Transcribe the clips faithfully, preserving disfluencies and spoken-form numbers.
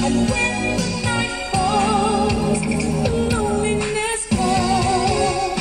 And when the night falls, the loneliness falls.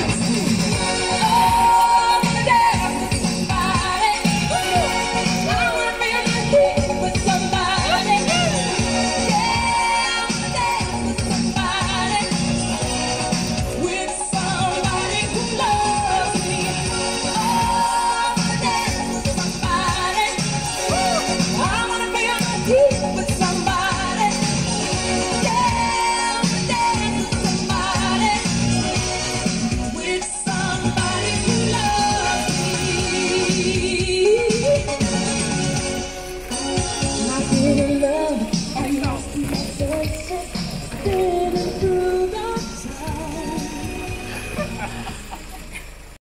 Oh, I'm gonna dance with somebody. I wanna be on my feet with somebody. Yeah, I'm gonna dance with somebody. With somebody who loves me. Oh, I'm gonna dance with somebody. I wanna be on my feet with somebody. Yeah, I'm gonna dance with somebody. With somebody who loves me.